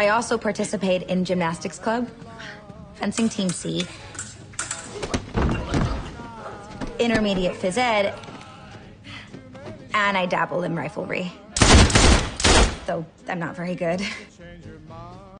I also participate in gymnastics club, fencing team C, intermediate phys ed, and I dabble in riflery. Though I'm not very good.